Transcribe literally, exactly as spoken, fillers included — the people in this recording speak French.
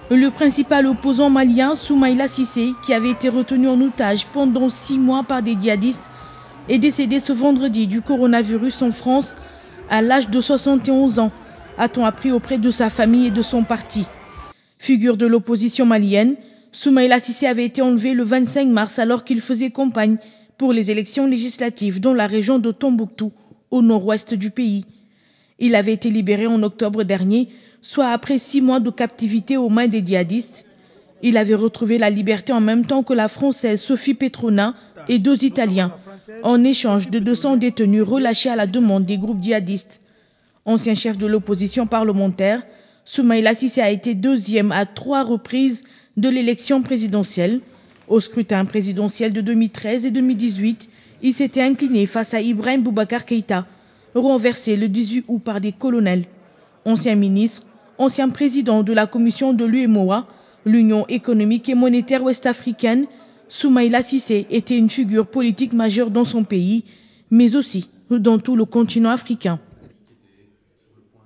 Le principal opposant malien, Soumaïla Cissé, qui avait été retenu en otage pendant six mois par des djihadistes, est décédé ce vendredi du coronavirus en France à l'âge de soixante et onze ans, a-t-on appris auprès de sa famille et de son parti. Figure de l'opposition malienne, Soumaïla Cissé avait été enlevé le vingt-cinq mars alors qu'il faisait campagne pour les élections législatives dans la région de Tombouctou, au nord-ouest du pays. Il avait été libéré en octobre dernier, soit après six mois de captivité aux mains des djihadistes. Il avait retrouvé la liberté en même temps que la Française Sophie Petrona et deux Italiens, en échange de deux cents détenus relâchés à la demande des groupes djihadistes. Ancien chef de l'opposition parlementaire, Soumaïla Cissé a été deuxième à trois reprises de l'élection présidentielle. Au scrutin présidentiel de deux mille treize et deux mille dix-huit, il s'était incliné face à Ibrahim Boubacar Keïta, renversé le dix-huit août par des colonels. Ancien ministre, ancien président de la commission de l'U E M O A, l'Union économique et monétaire ouest-africaine, Soumaïla Cissé était une figure politique majeure dans son pays, mais aussi dans tout le continent africain.